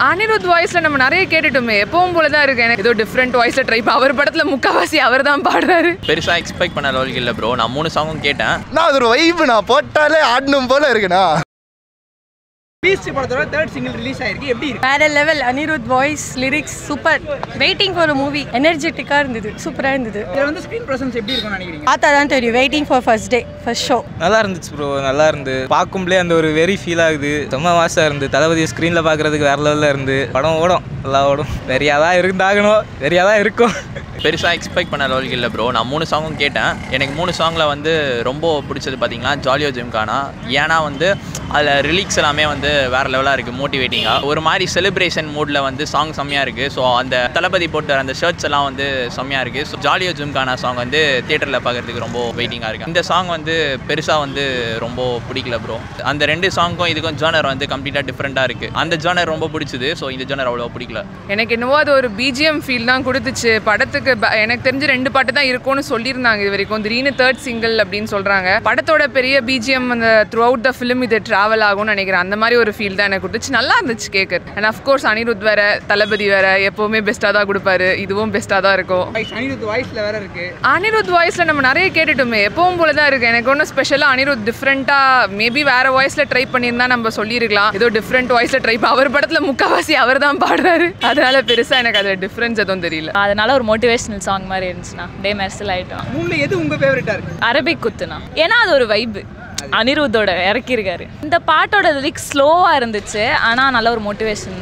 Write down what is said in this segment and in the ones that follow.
அனிருத் வாய்ஸ்ல நம்ம நிறைய கேட்டுட்டோமே, எப்பவும் போல தான் இருக்கு. எனக்கு ஏதோ டிஃப்ரெண்ட் வாய்ஸ்ல ட்ரை. அவர் படத்துல முக்காவாசி அவர் தான் பாடுறாரு. பெருசா எக்ஸ்பெக்ட் பண்ண அளவுக்கு இல்ல ப்ரோ. நான் 3 சாங்கும் கேட்டேன். நான் அது ஒரு வைப், நான் போட்டாலே ஆடணும் போல இருக்குண்ணா. பீஸ்ட் படத்தோட 3rd சிங்கிள் ரிலீஸ் ஆயிருக்கு. எப்படி இருக்கு? வேற level. Anirudh voice, lyrics super. Waiting for a movie. எனர்ஜெட்டிக்கா இருந்தது, சூப்பரா இருந்தது. இதுல வந்து ஸ்கிரீன் பிரசன்ஸ் எப்படி இருக்கும்னு நினைக்கிறீங்க? பார்த்தா தான் தெரியும். Waiting for first day, first show. நல்லா இருந்துச்சு ப்ரோ, நல்லா இருந்து பார்க்கும்போதே அந்த ஒரு வெரி ஃபீல் ஆகுது. செம்ம மாசா இருந்து தளபதி ஸ்க்ரீனில் பார்க்குறதுக்கு வேற லெவலில் இருந்து படம் ஓடும், நல்லா ஓடும். வெறியாதான் இருந்தாகணும், வெறியாதான் இருக்கும். பெருசா எக்ஸ்பெக்ட் பண்ண அளவுக்கு இல்லை ப்ரோ. நான் 3 சாங்கும் கேட்டேன். எனக்கு 3 சாங்கில் வந்து ரொம்ப பிடிச்சது பார்த்தீங்கன்னா ஜாலியோ ஜிம்கானா. ஏன்னா வந்து அதில் ரிலீக்ஸ் எல்லாமே வந்து வேறு லெவலாக இருக்குது, மோட்டிவேட்டிங்காக. ஒரு மாதிரி செலிப்ரேஷன் மூடில் வந்து சாங் செம்மையாக இருக்குது. ஸோ அந்த தளபதி போட்டு அந்த ஷர்ட்ஸ் எல்லாம் வந்து செம்மையாக இருக்குது. ஸோ ஜாலியோ ஜிம்கானா சாங் வந்து தியேட்டரில் பார்க்குறதுக்கு ரொம்ப வெயிட்டிங்காக இருக்குது. இந்த சாங் வந்து பெருசாக வந்து ரொம்ப பிடிக்கல ப்ரோ. அந்த 2 சாங்கும் இதுக்கும் ஜானர் வந்து கம்ப்ளீட்டாக டிஃப்ரெண்ட்டாக இருக்குது. அந்த ஜானர் ரொம்ப பிடிச்சது. ஸோ இந்த ஜானர் அவ்வளோ பிடிக்கல. எனக்கு என்னவோ அது ஒரு பிஜிஎம் ஃபீல் தான் கொடுத்துச்சு படத்துக்கு. எனக்கு தெரிஞ்சு 2 பாட்டு தான் இருக்கும்னு சொல்லியிருந்தாங்க இது வரைக்கும். திடீர்னு 3rd சிங்கிள் அப்படின்னு சொல்கிறாங்க. படத்தோட பெரிய பிஜிஎம் அந்த த்ரூ அவுட் த ஃபிலிம் இது ட்ராவல் ஆகும்னு நினைக்கிறேன். அந்த மாதிரி ஒரு ஃபீல் தான் எனக்கு கொடுத்துச்சு. நல்லா இருந்துச்சு கேட்குறது. அண்ட் அஃப்கோர்ஸ் அனிருத் வேற, தளபதி வேற, எப்போவுமே பெஸ்ட்டாக தான் கொடுப்பாரு. இதுவும் பெஸ்ட்டாக தான் இருக்கும். அனிருத் வாய்ஸ்ல வேற இருக்கு. அனிருத் வாய்ஸ்ல நம்ம நிறைய கேட்டுட்டோமே, எப்பவும் போல தான் இருக்கு. எனக்கு ஒன்றும் ஸ்பெஷலாக அனிருத் டிஃப்ரெண்ட்டாக மேபி வேற வாய்ஸ்ல ட்ரை பண்ணியிருந்தா நம்ம சொல்லியிருக்கலாம். ஏதோ டிஃப்ரெண்ட் வாய்ஸ்ல ட்ரை. அவர் படத்துல முக்காவாசி அவர் தான் பாடுறாரு. அதனால பெருசா எனக்கு அது டிஃப்ரென்ஸ் எதுவும் தெரியல. அதனால ஒரு மோட்டிவேஷனல் சாங் மாதிரி இருந்துச்சுண்ணா. டே மெர்சல் ஆயிட்டோம். மூணுல எது உங்க ஃபேவரட்டா இருக்கு? அரபிக் குத்துனா. ஏன்னா அது ஒரு வைப். அனிருத்தோட இறக்கியிருக்காரு. இந்த பாட்டோட லிரிக்ஸ் ஸ்லோவா இருந்துச்சு, ஆனா நல்ல ஒரு மோட்டிவேஷன்.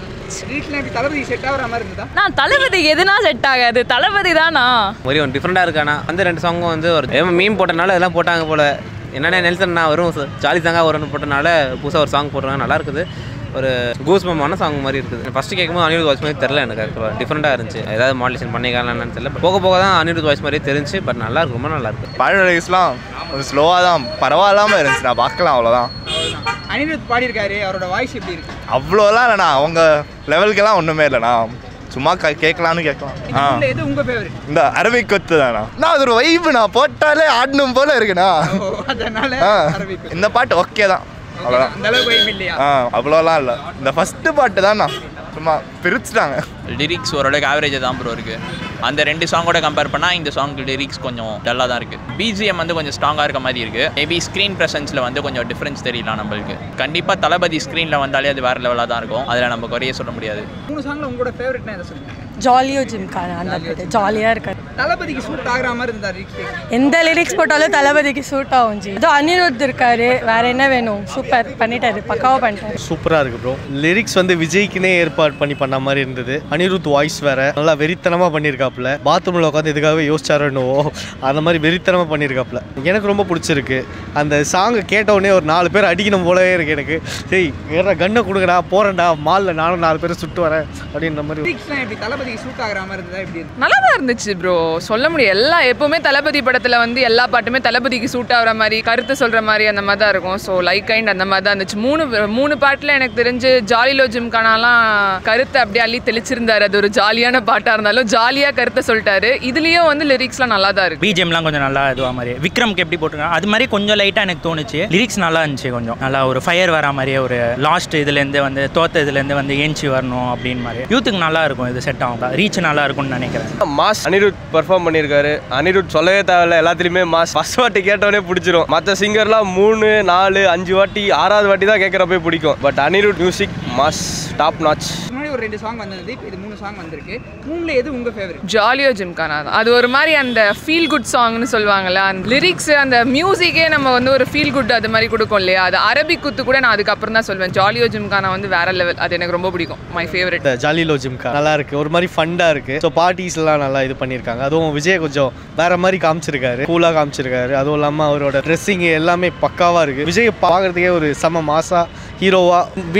தளபதி செட் ஆகிற மாதிரி இருந்தா நான் தளபதி எதுனா செட் ஆகாது, தளபதி தானா ஒரு டிஃப்ரெண்டா இருக்கானா. அந்த 2 சாங்கும் வந்து ஒரு மீம் போட்டனால இதெல்லாம் போட்டாங்க போல. என்னென்ன நெல்சன்னா வரும் ஜாலி சாங்காக வரும்னு போட்டனால புதுசாக ஒரு சாங் போடுறாங்க, நல்லா இருக்குது. ஒரு கூஸ்பம்மான சாங் மாதிரி இருக்குது. ஃபஸ்ட்டு கேட்கும்போது அனிருத் வாய்ஸ் மாதிரி தெரில, எனக்கு டிஃப்ரெண்ட்டாக இருந்துச்சு. ஏதாவது மாடலேஷன் பண்ணிக்கலாம்னு தெரியல. போக போக தான் அனிருத் வாய்ஸ் மாதிரியே தெரிஞ்சு. பட் நல்லா இருக்கு, ரொம்ப நல்லா இருக்குது. பழைய ரைஸ்லாம் கொஞ்சம் ஸ்லோவாக தான் பரவாயில்லாமல் இருந்துச்சு. நான் பார்க்கலாம், அவ்வளோதான். அனிருத் பாடியிருக்காரு, அவரோட வாய்ஸ் எப்படி இருக்கு? அவ்வளோலாம் இல்லைண்ணா, அவங்க லெவலுக்கெல்லாம் ஒன்றுமே இல்லைண்ணா. சும்மா கேட்கலான்னு கேட்கலாம். எது உங்க ஃபேவரட்? இந்த அரபிக் கொத்து தானா. நான் அது ஒரு வைப், நான் போட்டாலே ஆடணும் போல இருக்குண்ணா. அதனால இந்த பாட்டு ஓகே தான், அவ்வளோதான். அந்த அளவுக்கு வைப் இல்லையா? அவ்வளோலாம் இல்லை. இந்த ஃபஸ்ட்டு பாட்டு தான்ண்ணா சும்மா பிரிச்சுட்டாங்க. லிரிக்ஸ் ஓரளவுக்கு ஆவரேஜாக தான் ப்ரோ இருக்குது. அந்த 2 சாங்கோட கம்பேர் பண்ணால் இந்த சாங் லிரிக்ஸ் கொஞ்சம் டல்லாக தான் இருக்குது. பிஜிஎம் வந்து கொஞ்சம் ஸ்ட்ராங்காக இருக்க மாதிரி இருக்குது. மேபி ஸ்க்ரீன் ப்ரெசன்ஸில் வந்து கொஞ்சம் டிஃப்ரென்ஸ் தெரியலாம் நம்மளுக்கு. கண்டிப்பாக தளபதி ஸ்க்ரீனில் வந்தாலே அது வேறு லெவலாக தான் இருக்கும். அதில் நம்ம குறைய சொல்ல முடியாது. 3 சாங்ல உங்களோட ஃபேவரட்னா எதை சொல்லுங்க? ஜாலியோ ஜிம்கானா. அந்த பாட்டு ஜாலியா இருக்காரு. தளபதிக்கு சூட் ஆகுற மாதிரி இருந்தா எந்த லிரிக்ஸ் போட்டாலும் தளபதிக்கு சூட் ஆகும். அதோ அனிருத் இருக்காரு, வேற என்ன வேணும்? சூப்பர் பண்ணிட்டாரு, பக்காவா பண்ணிட்டாரு. சூப்பரா இருக்கு ப்ரோ. லிரிக்ஸ் வந்து விஜய்க்குனே ஏற்பாடு பண்ண மாதிரி இருந்தது. அனிருத் வாய்ஸ் வேற நல்லா வெறித்தனமா பண்ணியிருக்காப்புல. பாத்ரூம்ல உட்காந்து இதுக்காகவே யோசிச்சாருன்னு அந்த மாதிரி வெறித்தனமா பண்ணியிருக்காப்புல. எனக்கு ரொம்ப பிடிச்சிருக்கு. அந்த சாங்கை கேட்ட உடனே ஒரு 4 பேர் அடிக்கணும் போலவே இருக்கு எனக்கு. சரி வேற கண்ணை கொடுங்கடா, போறேன்டா மால்ல, நானும் 4 பேரை சுட்டு வரேன் அப்படின்ற மாதிரி. தளபதி சூட் ஆகுற மாதிரி இருந்தா எப்படி இருக்கு? நல்லா தான் இருந்துச்சு ப்ரோ, சொல்ல முடியும். எல்லாம் எப்பவுமே தளபதி படத்துல வந்து எல்லா பாட்டுமே தளபதிக்கு சூட் ஆகிற மாதிரி, கருத்து சொல்ற மாதிரி அந்த மாதிரி தான் இருக்கும். ஸோ லைக் கைண்ட் அந்த மாதிரி தான் இருந்துச்சு. 3 பாட்டில் எனக்கு தெரிஞ்சு ஜாலிலோ ஜிம்கானாலாம் கருத்தை அப்படியே அள்ளி தெளிச்சிருந்தாரு. அது ஒரு ஜாலியான பாட்டாக இருந்தாலும் ஜாலியாக கருத்தை சொல்லிட்டாரு. இதுலேயும் வந்து லிரிக்ஸ்லாம் நல்லா தான் இருக்கு. பிஜிஎம்லாம் கொஞ்சம் நல்லா இதுவாக மாதிரி விக்ரம்க்கு எப்படி போட்டுருக்காங்க அது மாதிரி கொஞ்சம் லைட்டாக எனக்கு தோணுச்சு. லிரிக்ஸ் நல்லா இருந்துச்சு, கொஞ்சம் நல்லா ஒரு ஃபயர் வர மாதிரியே, ஒரு லாஸ்ட் இதுலேருந்து வந்து தோத்த இதுலேருந்து வந்து ஏஞ்சி வரணும் அப்படின்னு மாதிரி. யூத்துக்கு நல்லா இருக்கும், இது செட் ஆகும், ரீச் நல்லா இருக்கும்னு நினைக்கிறேன். மாஸ் அனிருத் பெர்ஃபார்ம் பண்ணியிருக்காரு. அனிருத் சொல்லவே தேவையில்ல, எல்லாத்துலேயுமே மாஸ். ஃபர்ஸ்ட் வாட்டி கேட்டோடனே பிடிச்சிரும். மற்ற சிங்கர்லாம் 3, 4, 5 வாட்டி 6வது வாட்டி தான் கேட்குறப்பே பிடிக்கும். But Anirudh music mass, top notch. முன்னாடி ஒரு 2 சாங் வந்தது, இது 3 சாங் வந்திருக்கு. 3ல எது உங்க ஃபேவரட்? ஜாலியோ ஜிம்கானா தான். அது ஒரு மாதிரி அந்த ஃபீல் குட் சாங்னு சொல்லுவாங்கல்ல, அந்த லிரிக்ஸ் அந்த மியூசிக்கே நம்ம வந்து ஒரு ஃபீல் குட் அது மாதிரி கொடுக்கும் இல்லையா. அது அரபிக் குத்து கூட நான் அதுக்கப்புறம் தான் சொல்வேன். ஜாலியோ ஜிம்கானா வந்து வேற லெவல், அது எனக்கு ரொம்ப பிடிக்கும். மை ஃபேவரட் ஜாலிலோ ஜிம்கானா நல்லா இருக்கு, ஒரு மாதிரி ஃபண்டா இருக்கு. ஸோ பார்ட்டிஸ்லாம் நல்லா இது பண்ணியிருக்காங்க. அதுவும் விஜய் கொஞ்சம் வேற மாதிரி காமிச்சிருக்காரு, கூலாக காமிச்சிருக்காரு. அதுவும் இல்லாமல் அவரோட ட்ரெஸ்ஸிங் எல்லாமே பக்காவாக இருக்கு. விஜய் பார்க்கறதுக்கே ஒரு செம மாசா ஹீரோவா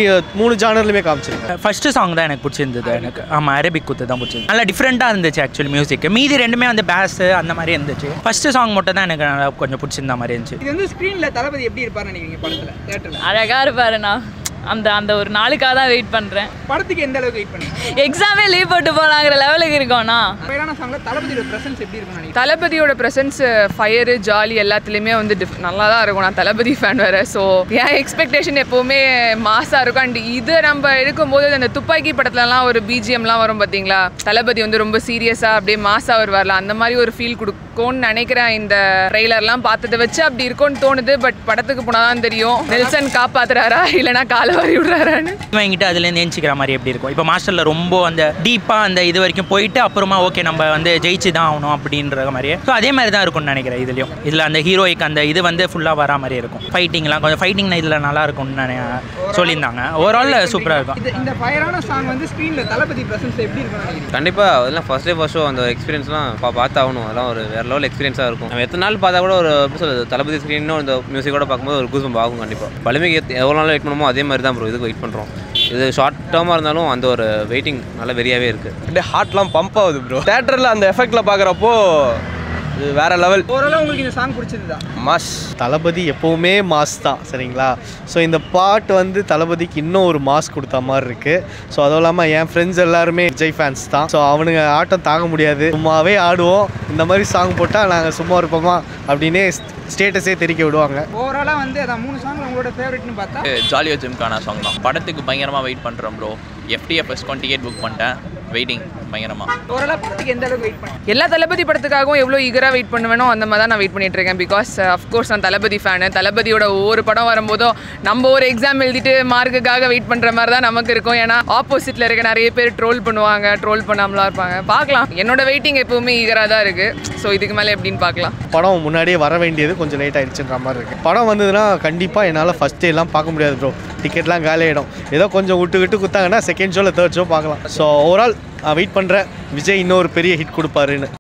3 ஜானர்லையுமே காமிச்சிருக்காரு. ஃபர்ஸ்ட் சாங் தான் எனக்கு பிடிச்சிருந்தது. எனக்கு ஆமாம் அரபிக் குத்து தான் பிடிச்சது. நல்லா டிஃப்ரெண்ட்டாக இருந்துச்சு ஆக்சுவலி மியூசிக். மீதி 2மே வந்து பேஸ் அந்த மாதிரி இருந்துச்சு. ஃபர்ஸ்ட் சாங் மட்டும் தான் எனக்கு நல்லா கொஞ்சம் பிடிச்சிருந்த மாதிரி இருந்துச்சு. இது வந்து ஸ்க்ரீனில் தளபதி எப்படி இருப்பார்னு நினைக்கிறீங்க? படத்தில் தியேட்டரில் அழகாக இருப்பாருண்ணா. அந்த ஒரு நாளுக்காக தான் வெயிட் பண்ணுறேன். படத்துக்கு எந்த அளவுக்கு வெயிட் பண்ணுங்க? எக்ஸாமே லீவ் போட்டு போகலாங்கிற லெவலுக்கு இருக்கோண்ணா. ஃபயரான சாங்ல தளபதியோட பிரசன்ஸ் எப்படி இருக்கும்னு நினைக்கிறேன்? தளபதியோட ப்ரெசன்ஸ் ஃபயரு ஜாலி எல்லாத்துலேயுமே வந்து நல்லா தான் இருக்கும். நான் தளபதி ஃபேன் வேறு. ஸோ என் எக்ஸ்பெக்டேஷன் எப்போவுமே மாசாக இருக்கும். அண்ட் இது நம்ம எடுக்கும்போது அந்த துப்பாக்கி படத்துலலாம் ஒரு பிஜிஎம்லாம் வரும் பார்த்தீங்களா, தளபதி வந்து ரொம்ப சீரியஸாக அப்படியே மாசாக வருவார்ல, அந்த மாதிரி ஒரு ஃபீல் கொடுக்கும்னு நினைக்கிறேன். இந்த ட்ரெய்லர்லாம் பார்த்ததை வச்சு அப்படி இருக்கும்னு தோணுது. பட் படத்துக்கு போனால் தான் தெரியும் நெல்சன் காப்பாத்துறாரா இல்லைனா காலை வாரி விடுறாரான்னு. வாங்கிட்டு அதுலேருந்து எஞ்சிக்கிற மாதிரி எப்படி இருக்கும். இப்போ மாஸ்டரில் ரொம்ப அந்த டீப்பாக அந்த இது வரைக்கும் போயிட்டு அப்புறமா ஓகே நம்ம வந்து ஜெயிச்சு தான் ஆகணும் அப்படின்ற மாதிரியே. ஸோ அதே மாதிரி தான் இருக்கும்னு நினைக்கிறேன். இதுலையும் இதில் அந்த ஹீரோய்க்கு அந்த இது வந்து ஃபுல்லாக வரா மாதிரி இருக்கும். ஃபைட்டிங்லாம் கொஞ்சம் ஃபைட்டிங் இதில் நல்லா இருக்கும்னு சொல்லியிருந்தாங்க. ஓவரால் சூப்பராக இருக்கும். இந்த ஃபயரான சாங் வந்து ஸ்க்ரீனில் தளபதி பிரசன்ஸ் எப்படி இருக்கும்னு நினைக்கிறேன்? கண்டிப்பாக அதெல்லாம் ஃபர்ஸ்ட் ஷோ அந்த எக்ஸ்பீரியன்ஸ்லாம் பார்த்தாகணும். அதெல்லாம் ஒரு வேறு லெவல் எக்ஸ்பீரியன்ஸாக இருக்கும். நம்ம எத்தனை நாள் பார்த்தா கூட ஒரு எப்படி சொல்கிறது, தளபதி ஸ்க்ரீனும் இந்த மியூசிக்கோட பார்க்கும்போது ஒரு கூஸ்பம்ப் ஆகும். கண்டிப்பாக பழமைக்கு எவ்வளோ நாள் வெயிட் பண்ணுமோ அதே மாதிரி தான் ப்ரோ இதுக்கு வெயிட் பண்ணுறோம். இது ஷார்ட் டேர்மாக இருந்தாலும் அந்த ஒரு வெயிட்டிங் நல்லா வெறியாகவே இருக்குது. அப்படியே ஹார்ட்லாம் பம்ப் ஆகுது ப்ரோ. தேட்டரில் அந்த எஃபெக்டில் பார்க்குறப்போ இது வேற லெவல். ஓரளவு உங்களுக்கு இந்த சாங் பிடிச்சிருந்தா? மாஸ். தளபதி எப்போவுமே மாஸ் தான், சரிங்களா? ஸோ இந்த பாட்டு வந்து தளபதிக்கு இன்னும் ஒரு மாஸ் கொடுத்த மாதிரி இருக்குது. ஸோ அதுவும் இல்லாமல் என் ஃப்ரெண்ட்ஸ் எல்லாருமே விஜய் ஃபேன்ஸ் தான். ஸோ அவனுங்க ஆட்டம் தாங்க முடியாது, சும்மாவே ஆடுவோம். இந்த மாதிரி சாங் போட்டால் நாங்கள் சும்மா இருப்போமா அப்படின்னே ஸ்டேட்டஸே தெரிவிக்க விடுவாங்க. ஓவராலாக வந்து அதான் 3 சாங் உங்களோட ஃபேவரட்னு பார்த்தா ஜாலியோ ஜிம்கானா சாங் தான். படத்துக்கு பயங்கரமாக வெயிட் பண்ணுறோம் ப்ரோ. FTFS டிக்கெட் புக் பண்ணிட்டேன். வெயிட்டிங் பயங்கரமாக. ஓவராலாக படத்துக்கு எந்த அளவுக்கு வெயிட் பண்ணுறேன்? எல்லா தளபதி படத்துக்காகவும் எவ்வளோ ஈகராக வெயிட் பண்ணுவேனோ அந்த மாதிரி தான் நான் வெயிட் பண்ணிட்டு இருக்கேன். பிகாஸ் அஃப்கோர்ஸ் நான் தளபதி ஃபேனு. தளபதியோட ஒவ்வொரு படம் வரும்போதும் நம்ம ஒரு எக்ஸாம் எழுதிட்டு மார்க்குக்காக வெயிட் பண்ணுற மாதிரி தான் நமக்கு இருக்கும். ஏன்னா ஆப்போசிட்டில் இருக்க நிறைய பேர் ட்ரோல் பண்ணுவாங்க, ட்ரோல் பண்ணாமலாம் இருப்பாங்க. பார்க்கலாம். என்னோட வெயிட்டிங் எப்போவுமே ஈகராக தான் இருக்குது. ஸோ இதுக்கு மேலே எப்படின்னு பார்க்கலாம். படம் முன்னாடியே வர வேண்டியது கொஞ்சம் லேட் ஆகிடுச்சுன்ற மாதிரி இருக்குது. படம் வந்ததுன்னா கண்டிப்பாக என்னால் ஃபஸ்ட் டேலாம் பார்க்க முடியாது ப்ரோ. டிக்கெட்லாம் காலி ஆகிடும். ஏதோ கொஞ்சம் விட்டு குத்தாங்கன்னா செகண்ட் ஷோவில் தேர்ட் ஷோ பார்க்கலாம். ஸோ ஓவரால் வெயிட் பண்ணுறேன் விஜய் இன்னொரு பெரிய ஹிட் கொடுப்பாருன்னு.